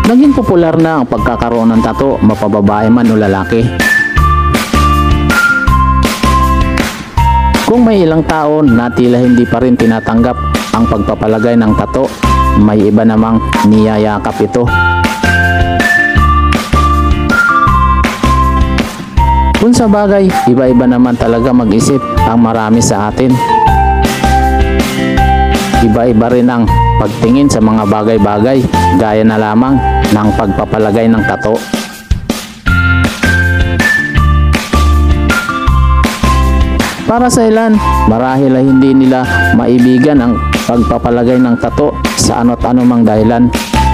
Naging popular na ang pagkakaroon ng tato, mapababae man o lalaki. Kung may ilang tao na tila hindi pa rin tinatanggap ang pagpapalagay ng tato, may iba namang niyayakap ito. Kung sa bagay, iba-iba naman talaga mag-isip ang marami sa atin. Iba-iba rin ang pagtingin sa mga bagay-bagay, gaya na lamang ng pagpapalagay ng tato. Para sa ilan, marahil ay hindi nila maibigan ang pagpapalagay ng tato sa ano't anumang dahilan.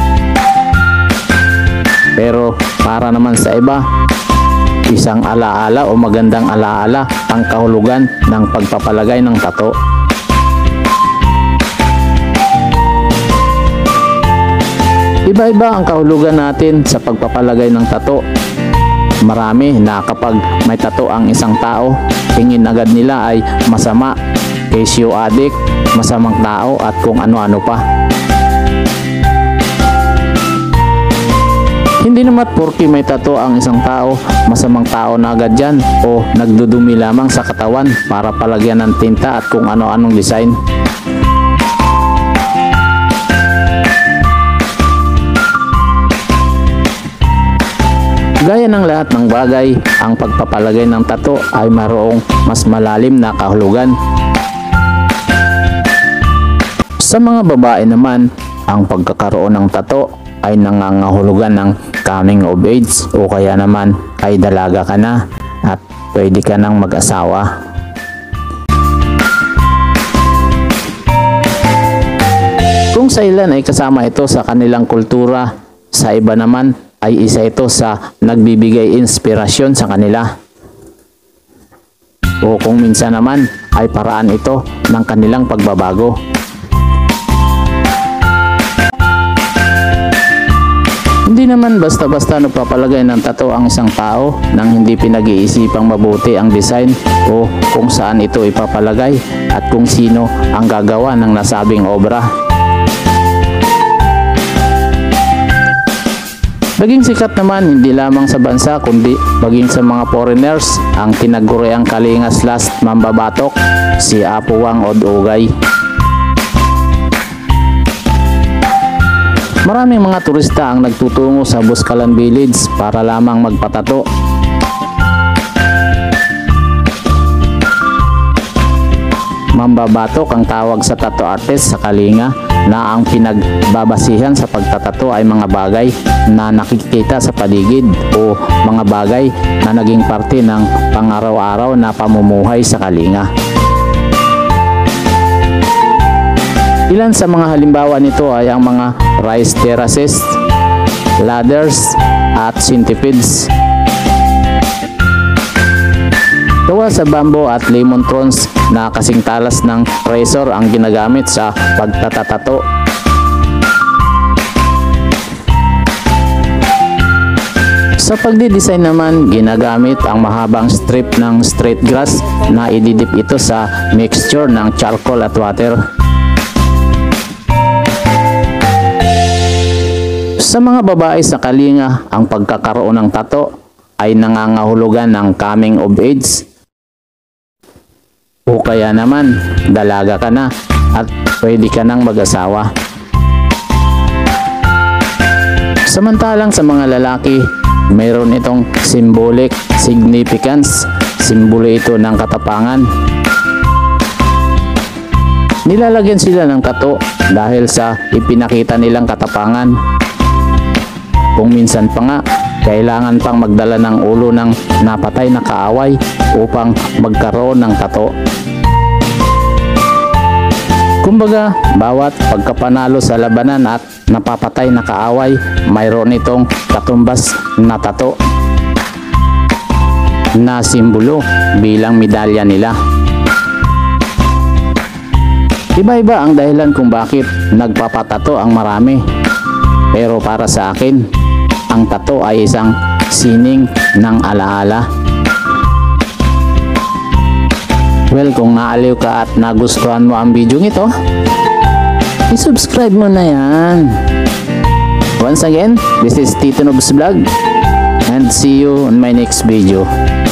Pero para naman sa iba, isang alaala o magandang alaala ang kahulugan ng pagpapalagay ng tato. Iba-iba ang kahulugan natin sa pagpapalagay ng tato. Marami na kapag may tato ang isang tao, tingin agad nila ay masama, kesyo addict, masamang tao at kung ano-ano pa. Hindi naman porke may tato ang isang tao, masamang tao na agad yan o nagdudumi lamang sa katawan para palagyan ng tinta at kung ano-anong design. Gaya ng lahat ng bagay, ang pagpapalagay ng tato ay mayroong mas malalim na kahulugan. Sa mga babae naman, ang pagkakaroon ng tato ay nangangahulugan ng coming of age o kaya naman ay dalaga ka na at pwede ka nang mag-asawa. Kung sa ilan ay kasama ito sa kanilang kultura, sa iba naman ay isa ito sa nagbibigay inspirasyon sa kanila. O kung minsan naman ay paraan ito ng kanilang pagbabago. Hindi naman basta-basta nagpapalagay ng tato ang isang tao nang hindi pinag-iisipang mabuti ang design o kung saan ito ipapalagay at kung sino ang gagawa ng nasabing obra. Naging sikat naman hindi lamang sa bansa kundi maging sa mga foreigners ang tinaguriang Kalingas last mambabatok, si Apo Wang Od-Ugay. Maraming mga turista ang nagtutungo sa Boscalan Village para lamang magpatato. Mambabatok ang tawag sa tattoo artist sa Kalinga na ang pinagbabasihan sa pagtatato ay mga bagay na nakikita sa paligid o mga bagay na naging parte ng pang-araw-araw na pamumuhay sa Kalinga. Ilan sa mga halimbawa nito ay ang mga rice terraces, ladders at centipedes. Gawa sa bamboo at lemon thorns na kasing talas ng razor ang ginagamit sa pagtatatato. Sa pagdidesign naman, ginagamit ang mahabang strip ng straight grass na ididip ito sa mixture ng charcoal at water. Sa mga babae sa Kalinga, ang pagkakaroon ng tato ay nangangahulugan ng coming of age o kaya naman dalaga ka na at pwede ka nang mag-asawa. Samantalang sa mga lalaki, mayroon itong symbolic significance, simbolo ito ng katapangan. Nilalagyan sila ng tato dahil sa ipinakita nilang katapangan. Kung minsan pa nga, kailangan pang magdala ng ulo ng napatay na kaaway upang magkaroon ng tato. Kumbaga, bawat pagkapanalo sa labanan at napapatay na kaaway, mayroon itong katumbas na tato na simbolo bilang medalya nila. Iba-iba ang dahilan kung bakit nagpapatato ang marami. Pero para sa akin, ang tato ay isang sining ng alaala. Well, kung naaliw ka at nagustuhan mo ang video ito, i-subscribe mo na yan. Once again, this is Tito Nobs Vlog and see you on my next video.